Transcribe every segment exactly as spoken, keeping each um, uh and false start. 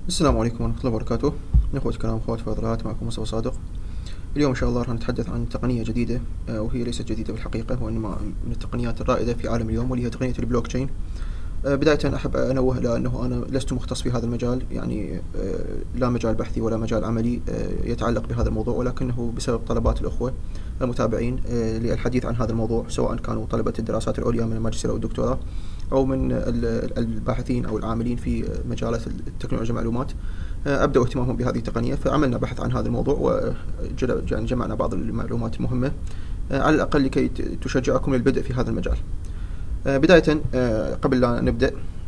السلام عليكم ورحمة الله وبركاته. إخوة الكرام، أخوات فاضلات، معكم مصطفى صادق. اليوم إن شاء الله راح نتحدث عن تقنية جديدة، آه، وهي ليست جديدة بالحقيقة، وإنما من التقنيات الرائدة في عالم اليوم، واللي هي تقنية البلوك تشين. آه، بداية أحب أنوه إلى أنه أنا لست مختص في هذا المجال، يعني آه، لا مجال بحثي ولا مجال عملي آه، يتعلق بهذا الموضوع، ولكنه بسبب طلبات الأخوة المتابعين آه، للحديث عن هذا الموضوع، سواء كانوا طلبة الدراسات العليا من الماجستير أو الدكتوراه، أو من الباحثين أو العاملين في مجالات التكنولوجيا المعلومات. أبدأ اهتمامهم بهذه التقنية، فعملنا بحث عن هذا الموضوع وجمعنا بعض المعلومات المهمة على الأقل لكي تشجعكم للبدء في هذا المجال. بداية، قبل لا نبدأ،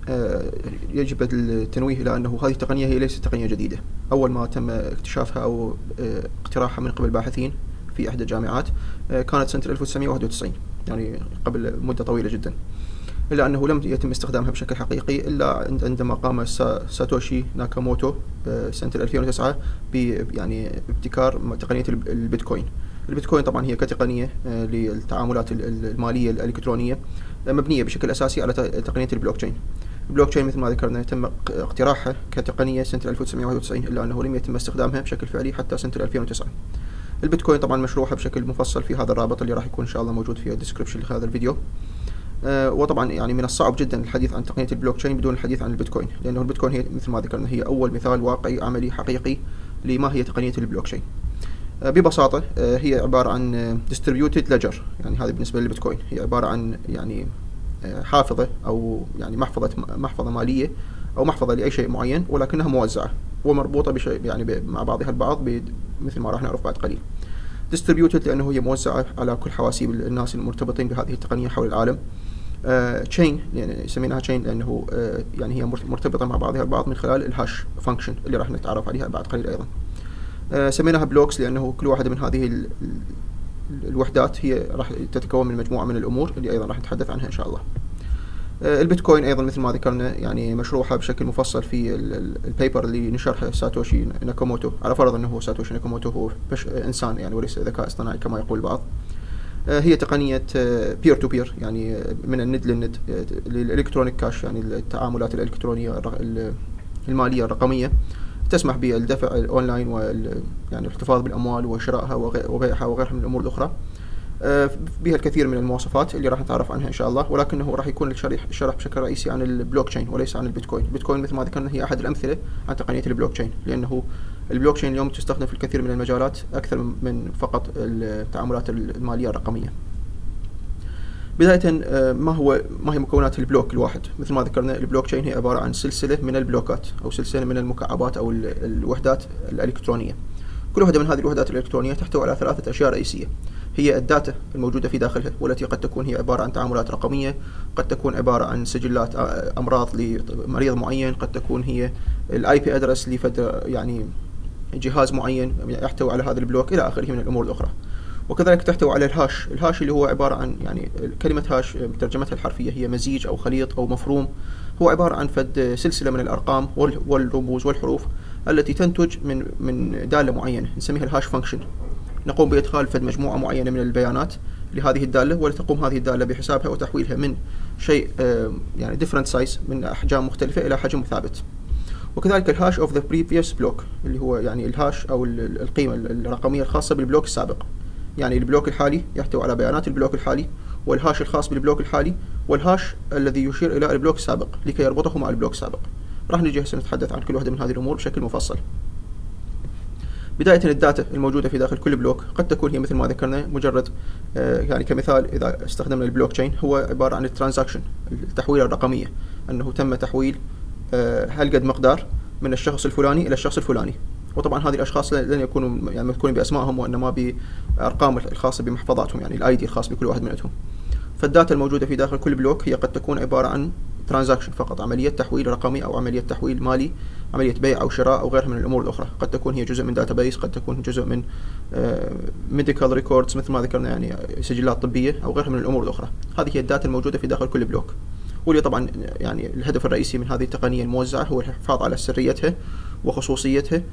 يجب التنويه إلى أنه هذه التقنية هي ليست تقنية جديدة. أول ما تم اكتشافها أو اقتراحها من قبل باحثين في إحدى الجامعات كانت سنة ألف وتسعمائة وواحد وتسعين، يعني قبل مدة طويلة جدا، إلا أنه لم يتم استخدامها بشكل حقيقي إلا عندما قام ساتوشي ناكاموتو سنة ألفين وتسعة ب يعني ابتكار تقنية البيتكوين. البيتكوين طبعا هي كتقنية للتعاملات المالية الإلكترونية، مبنية بشكل أساسي على تقنية البلوك تشين. البلوك تشين مثل ما ذكرنا تم اقتراحها كتقنية سنة ألف وتسعمائة وواحد وتسعين، إلا أنه لم يتم استخدامها بشكل فعلي حتى سنة ألفين وتسعة. البيتكوين طبعا مشروحة بشكل مفصل في هذا الرابط اللي راح يكون إن شاء الله موجود في الديسكربشن لهذا الفيديو. آه وطبعا يعني من الصعب جدا الحديث عن تقنية البلوك تشين بدون الحديث عن البيتكوين، لأنه البيتكوين هي مثل ما ذكرنا هي أول مثال واقعي عملي حقيقي لما هي تقنية البلوك تشين. آه ببساطة آه هي عبارة عن distributed ledger، يعني هذه بالنسبة للبيتكوين هي عبارة عن يعني آه حافظة أو يعني محفظة محفظة مالية أو محفظة لأي شيء معين، ولكنها موزعة ومربوطة بشيء يعني مع بعضها البعض مثل ما راح نعرف بعد قليل. distributed لأنه هي موزعة على كل حواسيب الناس المرتبطين بهذه التقنية حول العالم. تشين uh, يعني سميناها تشين لأنه uh, يعني هي مرتبطة مع بعضها البعض من خلال الهاش فانكشن اللي راح نتعرف عليها بعد قليل أيضا. uh, سميناها بلوكس لأنه كل واحدة من هذه ال الوحدات هي راح تتكون من مجموعة من الأمور اللي أيضا راح نتحدث عنها إن شاء الله. uh, البيتكوين أيضا مثل ما ذكرنا يعني مشروحة بشكل مفصل في البيبر اللي نشرها ساتوشي ناكاموتو، على فرض أنه هو ساتوشي ناكاموتو هو بش إنسان يعني وليس ذكاء اصطناعي كما يقول البعض. هي تقنية بير تو بير، يعني من الند للند، للإلكترونيك كاش، يعني التعاملات الإلكترونية المالية الرقمية، تسمح بالدفع الأونلاين وال يعني الاحتفاظ بالأموال وشرائها وبيعها وغيرها من الأمور الأخرى. بها الكثير من المواصفات اللي راح نتعرف عنها إن شاء الله، ولكنه راح يكون الشرح الشرح بشكل رئيسي عن البلوك تشين وليس عن البيتكوين. البيتكوين مثل ما ذكرنا هي أحد الأمثلة عن تقنية البلوك تشين، لأنه البلوك تشين اليوم تستخدم في الكثير من المجالات أكثر من فقط التعاملات المالية الرقمية. بداية ما هو ما هي مكونات البلوك الواحد؟ مثل ما ذكرنا البلوك تشين هي عبارة عن سلسلة من البلوكات أو سلسلة من المكعبات أو الوحدات الإلكترونية. كل وحدة من هذه الوحدات الإلكترونية تحتوي على ثلاثة أشياء رئيسية: هي الداتا الموجودة في داخلها، والتي قد تكون هي عبارة عن تعاملات رقمية، قد تكون عبارة عن سجلات أمراض لمريض معين، قد تكون هي الاي بي ادرس لفد يعني جهاز معين يحتوي على هذا البلوك، إلى آخره من الأمور الأخرى. وكذلك تحتوي على الهاش. الهاش اللي هو عبارة عن يعني كلمة هاش بترجمتها الحرفية هي مزيج أو خليط أو مفروم، هو عبارة عن فد سلسلة من الأرقام والرموز والحروف التي تنتج من من دالة معينة نسميها الهاش فانكشن. نقوم بإدخال فد مجموعة معينة من البيانات لهذه الدالة، ولتقوم هذه الدالة بحسابها وتحويلها من شيء يعني different size من أحجام مختلفة إلى حجم ثابت. وكذلك الهاش of the previous block اللي هو يعني الهاش أو القيمة الرقمية الخاصة بالبلوك السابق. يعني البلوك الحالي يحتوي على بيانات البلوك الحالي، والهاش الخاص بالبلوك الحالي، والهاش الذي يشير إلى البلوك السابق لكي يربطه مع البلوك السابق. راح نجي هسه نتحدث عن كل واحدة من هذه الأمور بشكل مفصل. بداية الداتا الموجودة في داخل كل بلوك قد تكون هي مثل ما ذكرنا مجرد آه يعني كمثال إذا استخدمنا البلوك تشين هو عبارة عن الترانزاكشن، التحويلة الرقمية، أنه تم تحويل آه هل قد مقدار من الشخص الفلاني إلى الشخص الفلاني. وطبعا هذه الأشخاص لن يكونوا يعني مذكورين بأسمائهم وإنما بأرقام الخاصة بمحفظاتهم، يعني الآي دي الخاص بكل واحد منهم. فالداتا الموجودة في داخل كل بلوك هي قد تكون عبارة عن ترانزاكشن فقط، عملية تحويل رقمي أو عملية تحويل مالي، عملية بيع أو شراء أو غيرها من الأمور الأخرى. قد تكون هي جزء من داتابيس، قد تكون جزء من ميديكال ريكوردز مثل ما ذكرنا يعني سجلات طبية أو غيرها من الأمور الأخرى. هذه هي الداتا الموجودة في داخل كل بلوك، واللي طبعا يعني الهدف الرئيسي من هذه التقنية الموزعة هو الحفاظ على سريتها وخصوصيتها،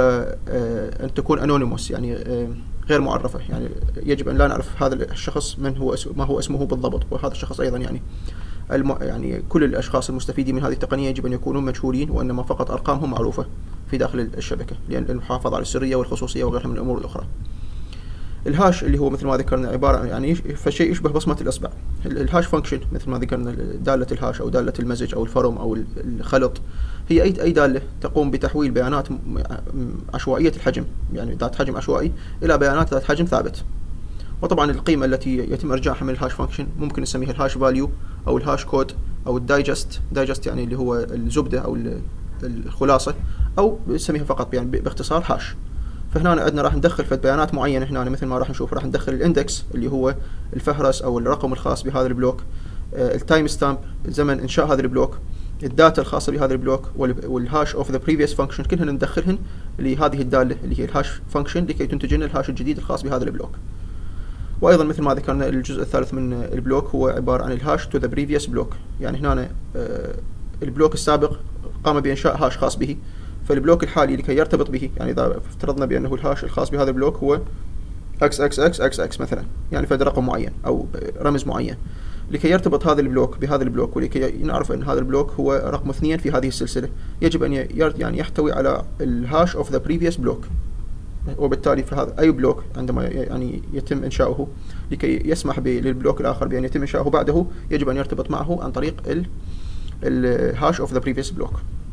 وأن تكون أنونيموس يعني غير معرفة. يعني يجب أن لا نعرف هذا الشخص من هو ما هو اسمه بالضبط، وهذا الشخص أيضا يعني الم... يعني كل الأشخاص المستفيدين من هذه التقنية يجب أن يكونوا مجهولين، وإنما فقط أرقامهم معروفة في داخل الشبكة، لأن المحافظة على السرية والخصوصية وغيرها من الأمور الأخرى. الهاش اللي هو مثل ما ذكرنا عبارة عن يعني فشيء يشبه بصمة الإصبع. الهاش فانكشن مثل ما ذكرنا، دالة الهاش أو دالة المزج أو الفرم أو الخلط، هي أي أي دالة تقوم بتحويل بيانات عشوائية الحجم، يعني ذات حجم عشوائي، إلى بيانات ذات حجم ثابت. وطبعا القيمة التي يتم إرجاعها من الهاش فانكشن ممكن نسميها الهاش فاليو أو الهاش كود أو الدايجست. دايجست يعني اللي هو الزبدة أو الخلاصة، أو نسميها فقط يعني باختصار هاش. فهنا عندنا راح ندخل فد بيانات معينة، هنا مثل ما راح نشوف راح ندخل الاندكس اللي هو الفهرس أو الرقم الخاص بهذا البلوك، التايم ستامب زمن إنشاء هذا البلوك، الداتا الخاصة بهذا البلوك، والهاش اوف ذا بريفيوس فانكشن، كلهن ندخلهن لهذه الدالة اللي هي الهاش فانكشن لكي تنتج لنا الهاش الجديد الخاص بهذا البلوك. وأيضا مثل ما ذكرنا الجزء الثالث من البلوك هو عبارة عن الهاش تو ذا بريفيوس بلوك، يعني هنا البلوك السابق قام بإنشاء هاش خاص به، فالبلوك الحالي لكي يرتبط به، يعني إذا افترضنا بأنه الهاش الخاص بهذا البلوك هو إكس إكس إكس إكس إكس مثلا، يعني فد رقم معين أو رمز معين، لكي يرتبط هذا البلوك بهذا البلوك ولكي نعرف أن هذا البلوك هو رقم اثنين في هذه السلسلة، يجب أن يعني يحتوي على الهاش of the previous block. وبالتالي في هذا أي بلوك عندما يعني يتم إنشاؤه لكي يسمح للبلوك الآخر بأن يتم إنشاؤه بعده، يجب أن يرتبط معه عن طريق الهاش of the previous block.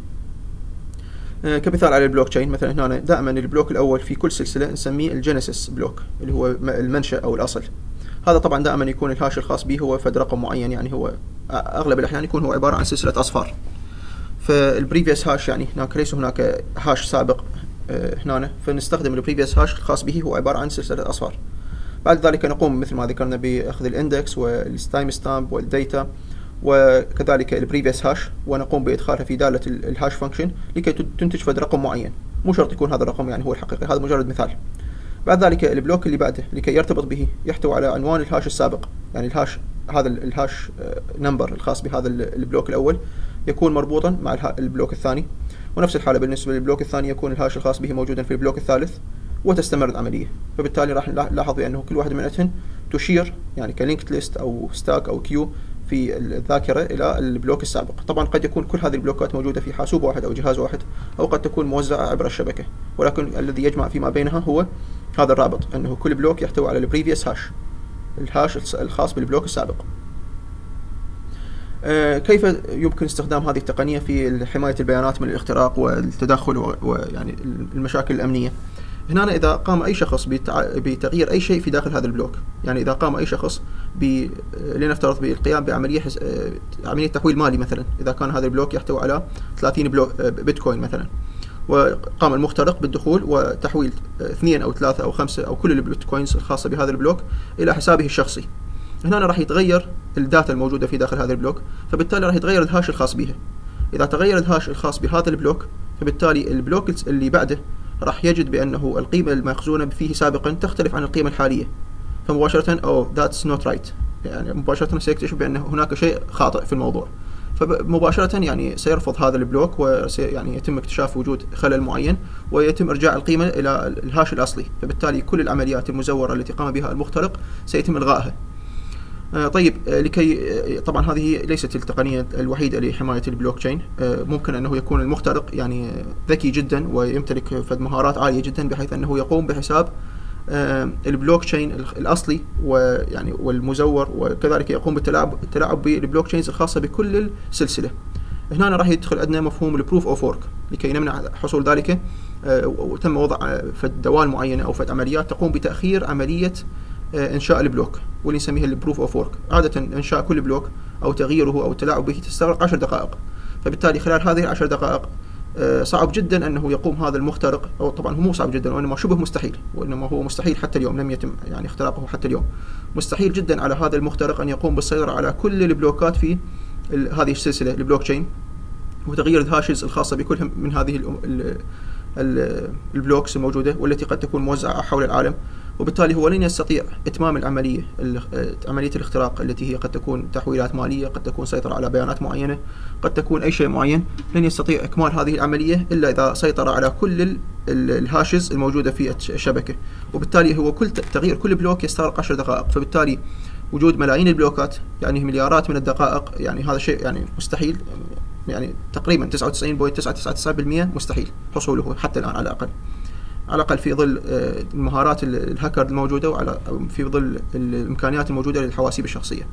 كمثال على البلوك تشين، مثلا هنا دائما البلوك الأول في كل سلسلة نسميه الجينيسيس بلوك اللي هو المنشأ أو الأصل. هذا طبعا دائما يكون الهاش الخاص به هو فد رقم معين، يعني هو أغلب الأحيان يكون هو عبارة عن سلسلة أصفار. فالبريفيوس هاش يعني هناك ليس هناك هاش سابق هنا، فنستخدم البريفيوس هاش الخاص به هو عبارة عن سلسلة أصفار. بعد ذلك نقوم مثل ما ذكرنا بأخذ الاندكس والتايم ستامب والداتا وكذلك البريفيوس هاش، ونقوم بإدخالها في دالة الهاش فانكشن لكي تنتج فد رقم معين. مو شرط يكون هذا الرقم يعني هو الحقيقي، هذا مجرد مثال. بعد ذلك البلوك اللي بعده لكي يرتبط به يحتوي على عنوان الهاش السابق، يعني الهاش هذا الهاش نمبر الخاص بهذا البلوك الأول يكون مربوطا مع البلوك الثاني، ونفس الحالة بالنسبة للبلوك الثاني يكون الهاش الخاص به موجودا في البلوك الثالث، وتستمر العملية. فبالتالي راح نلاحظ بأنه كل واحد منهن تشير يعني كلينكد ليست أو ستاك أو كيو في الذاكرة إلى البلوك السابق. طبعا قد يكون كل هذه البلوكات موجودة في حاسوب واحد أو جهاز واحد، أو قد تكون موزعة عبر الشبكة، ولكن الذي يجمع فيما بينها هو هذا الرابط، أنه كل بلوك يحتوي على البريفيوس هاش، الهاش الخاص بالبلوك السابق. آه كيف يمكن استخدام هذه التقنية في حماية البيانات من الاختراق والتدخل ويعني المشاكل الأمنية؟ هنا إذا قام أي شخص بتغيير أي شيء في داخل هذا البلوك، يعني إذا قام أي شخص ب لنفترض بالقيام بعملية حس... عملية تحويل مالي مثلا، إذا كان هذا البلوك يحتوي على ثلاثين بلوك بيتكوين مثلا، وقام المخترق بالدخول وتحويل اثنين أو ثلاثة أو خمسة أو كل البيتكوينز الخاصة بهذا البلوك إلى حسابه الشخصي، هنا راح يتغير الداتا الموجودة في داخل هذا البلوك، فبالتالي راح يتغير الهاش الخاص بها. إذا تغير الهاش الخاص بهذا البلوك، فبالتالي البلوك اللي بعده راح يجد بأنه القيمة المخزونة فيه سابقا تختلف عن القيمة الحالية، فمباشرة أو that's not right، يعني مباشرة سيكتشف بأن هناك شيء خاطئ في الموضوع، فمباشرة يعني سيرفض هذا البلوك ويعني يتم اكتشاف وجود خلل معين ويتم إرجاع القيمة إلى الهاش الأصلي، فبالتالي كل العمليات المزورة التي قام بها المخترق سيتم إلغائها. طيب لكي طبعا هذه ليست التقنية الوحيدة لحماية البلوك تشين، ممكن أنه يكون المخترق يعني ذكي جدا ويمتلك فد مهارات عالية جدا بحيث أنه يقوم بحساب البلوك تشين الأصلي ويعني والمزور، وكذلك يقوم بالتلاعب التلاعب بالبلوك تشينز الخاصة بكل السلسلة. هنا راح يدخل عندنا مفهوم البروف اوف ورك لكي نمنع حصول ذلك، وتم وضع فد دوال معينة أو فد عمليات تقوم بتأخير عملية إنشاء البلوك، واللي نسميها البروف اوف ورك. عادة إنشاء كل بلوك أو تغييره أو التلاعب به تستغرق عشر دقائق، فبالتالي خلال هذه العشر دقائق صعب جدا أنه يقوم هذا المخترق، أو طبعا هو مو صعب جدا وإنما شبه مستحيل، وإنما هو مستحيل حتى اليوم، لم يتم يعني اختراقه حتى اليوم. مستحيل جدا على هذا المخترق أن يقوم بالسيطرة على كل البلوكات في هذه السلسلة البلوك تشين وتغيير الهاشز الخاصة بكل من هذه البلوكس الموجودة والتي قد تكون موزعة حول العالم، وبالتالي هو لن يستطيع إتمام العملية عملية الاختراق التي هي قد تكون تحويلات مالية، قد تكون سيطرة على بيانات معينة، قد تكون أي شيء معين. لن يستطيع إكمال هذه العملية إلا إذا سيطر على كل الهاشز الموجودة في الشبكة، وبالتالي هو كل تغيير كل بلوك يستغرق عشر دقائق، فبالتالي وجود ملايين البلوكات يعني مليارات من الدقائق، يعني هذا شيء يعني مستحيل، يعني تقريبا تسعة وتسعين فاصلة تسعة تسعة تسعة بالمئة مستحيل حصوله حتى الآن، على الأقل على الأقل في ظل المهارات الهاكر الموجودة، وعلى في ظل الإمكانيات الموجودة للحواسيب الشخصية.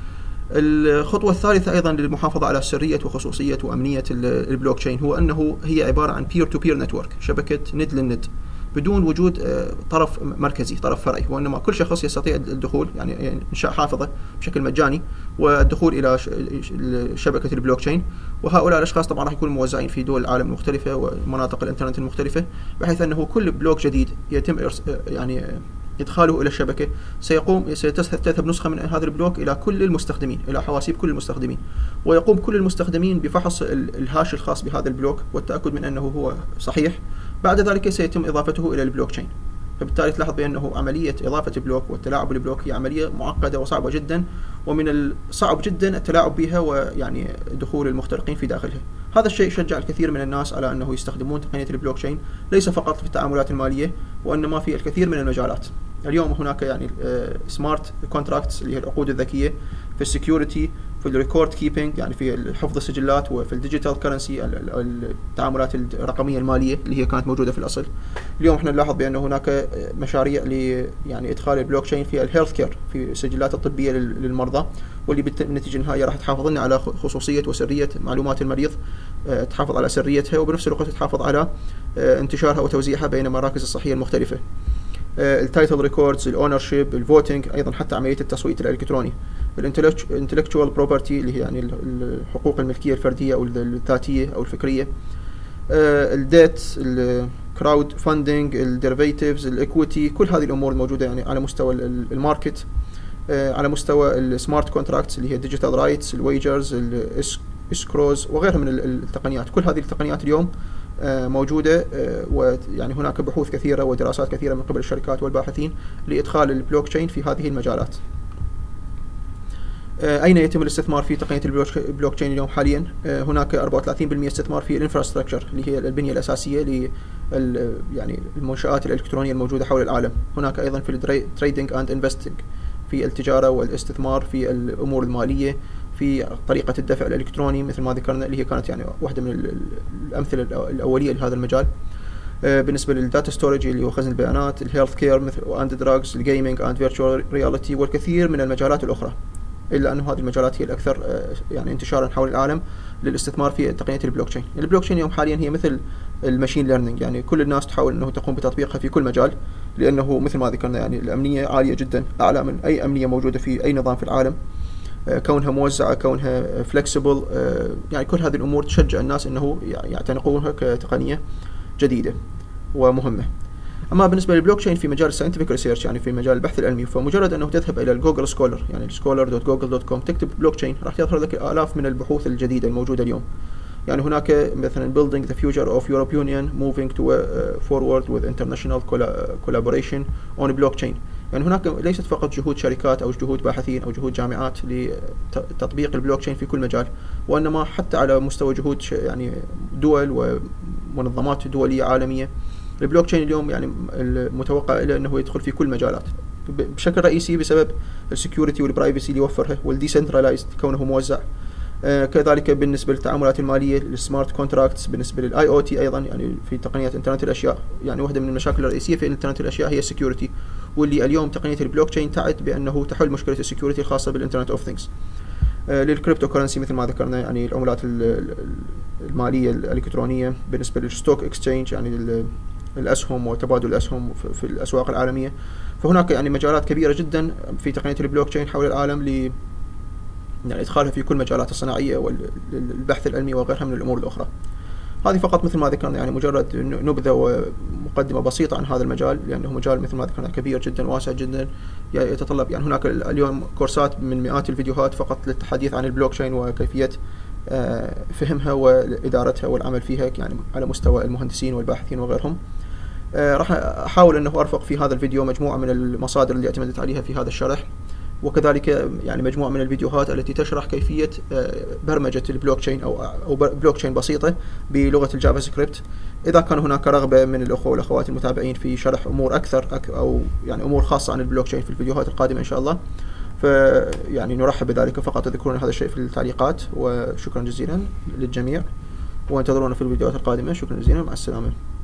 الخطوة الثالثة أيضا للمحافظة على سرية وخصوصية وأمنية البلوك تشين هو أنه هي عبارة عن بير تو بير نتورك، شبكة ند للند، بدون وجود طرف مركزي، طرف فرعي، وإنما كل شخص يستطيع الدخول، يعني إنشاء حافظة بشكل مجاني والدخول إلى شبكة البلوك تشين. وهؤلاء الأشخاص طبعا راح يكونوا موزعين في دول العالم المختلفة ومناطق الإنترنت المختلفة، بحيث أنه كل بلوك جديد يتم يعني إدخاله إلى الشبكة سيقوم ستذهب نسخة من هذا البلوك إلى كل المستخدمين، إلى حواسيب كل المستخدمين، ويقوم كل المستخدمين بفحص الهاش الخاص بهذا البلوك والتأكد من أنه هو صحيح. بعد ذلك سيتم إضافته إلى البلوك تشين. فبالتالي تلاحظ بأنه عملية إضافة البلوك والتلاعب بالبلوك هي عملية معقدة وصعبة جدا، ومن الصعب جدا التلاعب بها ويعني دخول المخترقين في داخلها. هذا الشيء شجع الكثير من الناس على أنه يستخدمون تقنية البلوك تشين، ليس فقط في التعاملات المالية، وإنما في الكثير من المجالات. اليوم هناك يعني سمارت كونتراكتس اللي هي العقود الذكية، في السكيورتي، في الريكورد كيبينج يعني في حفظ السجلات، وفي الديجيتال كرنسي التعاملات الرقمية المالية اللي هي كانت موجودة في الأصل. اليوم احنا نلاحظ بأن هناك مشاريع ل يعني إدخال البلوك تشين في الهيلث كير، في السجلات الطبية للمرضى، واللي بالنتيجة النهائية راح تحافظ لنا على خصوصية وسرية معلومات المريض، تحافظ على سريتها وبنفس الوقت تحافظ على انتشارها وتوزيعها بين المراكز الصحية المختلفة. التايتل ريكوردز، الاونر شيب، الفوتنج، ايضا حتى عمليه التصويت الالكتروني، الانتلكتشوال بروبرتي اللي هي يعني الحقوق الملكيه الفرديه او الذاتيه او الفكريه، الديت، الكراود فاندنج، الديريفيتيفز، الايكويتي، كل هذه الامور الموجوده يعني على مستوى الماركت، على مستوى السمارت كونتراكتس اللي هي الديجيتال رايتس، الويجرز، الاسكروز وغيرها من التقنيات. كل هذه التقنيات اليوم موجودة، ويعني هناك بحوث كثيرة ودراسات كثيرة من قبل الشركات والباحثين لإدخال البلوك تشين في هذه المجالات. أين يتم الاستثمار في تقنية البلوك تشين اليوم حاليا؟ هناك أربعة وثلاثين بالمئة استثمار في الانفراستراكشر اللي هي البنية الأساسية ل يعني المنشآت الإلكترونية الموجودة حول العالم. هناك أيضا في التريدنج أند انفستنج، في التجارة والاستثمار، في الأمور المالية، في طريقة الدفع الإلكتروني مثل ما ذكرنا اللي هي كانت يعني واحدة من الأمثلة الأولية لهذا المجال. بالنسبة للداتا ستورج اللي هو خزن البيانات، الهيلث كير مثل اند دراجز، الجيمنج اند فيرتشوال رياليتي، والكثير من المجالات الأخرى، إلا أن هذه المجالات هي الأكثر يعني انتشارا حول العالم للاستثمار في تقنية البلوك تشين. البلوك تشين اليوم حاليا هي مثل الماشين ليرنينج، يعني كل الناس تحاول أنه تقوم بتطبيقها في كل مجال، لأنه مثل ما ذكرنا يعني الأمنية عالية جدا، أعلى من أي أمنية موجودة في أي نظام في العالم، كونها موزعة، كونها فلكسبل، يعني كل هذه الأمور تشجع الناس أنه يعتنقونها كتقنية جديدة ومهمة. أما بالنسبة للبلوك تشين في مجال الساينتفك ريسيرش، يعني في مجال البحث العلمي، فمجرد أنه تذهب إلى الجوجل سكولر، يعني سكولر دوت جوجل دوت كوم، تكتب بلوك تشين راح يظهر لك آلاف من البحوث الجديدة الموجودة اليوم. يعني هناك مثلا building the future of Europe Union moving to uh, forward with international collaboration on blockchain. يعني هناك ليست فقط جهود شركات أو جهود باحثين أو جهود جامعات لتطبيق البلوك تشين في كل مجال، وإنما حتى على مستوى جهود يعني دول ومنظمات دولية عالمية. البلوك تشين اليوم يعني المتوقع له أنه يدخل في كل مجالات بشكل رئيسي بسبب السكيورتي والبرايفسي اللي يوفرها، والديسنترلايزد كونه موزع. آه كذلك بالنسبة للتعاملات المالية، السمارت كونتراكتس، بالنسبة للاي او تي ايضا يعني في تقنية انترنت الاشياء. يعني واحدة من المشاكل الرئيسية في انترنت الاشياء هي السكيورتي، واللي اليوم تقنية البلوك تشين تعد بانه تحل مشكلة السكيورتي الخاصة بالانترنت اوف ثينجز. آه للكريبتو كرنسي مثل ما ذكرنا، يعني العملات المالية الالكترونية، بالنسبة للستوك اكسشينج يعني الاسهم وتبادل الاسهم في الاسواق العالمية. فهناك يعني مجالات كبيرة جدا في تقنية البلوك تشين حول العالم ل يعني إدخالها في كل مجالات الصناعية والبحث العلمي وغيرها من الأمور الأخرى. هذه فقط مثل ما ذكرنا يعني مجرد نبذة ومقدمة بسيطة عن هذا المجال، لأنه مجال مثل ما ذكرنا كبير جدا واسع جدا، يتطلب يعني هناك اليوم كورسات من مئات الفيديوهات فقط للتحديث عن البلوك تشين وكيفية فهمها وإدارتها والعمل فيها يعني على مستوى المهندسين والباحثين وغيرهم. راح أحاول أنه أرفق في هذا الفيديو مجموعة من المصادر اللي اعتمدت عليها في هذا الشرح، وكذلك يعني مجموعة من الفيديوهات التي تشرح كيفية برمجة البلوك تشين أو أو بلوك تشين بسيطة بلغة الجافا سكريبت. إذا كان هناك رغبة من الأخوة والأخوات المتابعين في شرح أمور أكثر أو يعني أمور خاصة عن البلوك تشين في الفيديوهات القادمة إن شاء الله، فيعني نرحب بذلك، فقط تذكرون هذا الشيء في التعليقات، وشكرا جزيلا للجميع، وانتظرونا في الفيديوهات القادمة. شكرا جزيلا، مع السلامة.